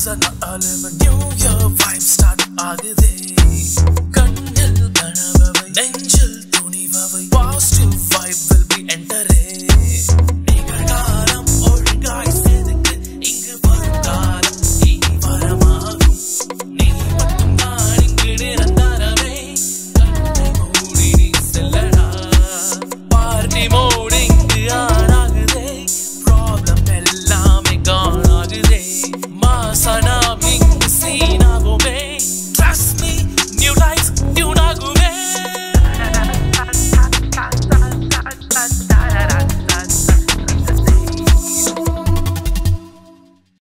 is an element. New year vibe start ஆகுதே. கண்ணில் கனவவை நெஞ்சில் துணிவவை. Positive vibe will be entering.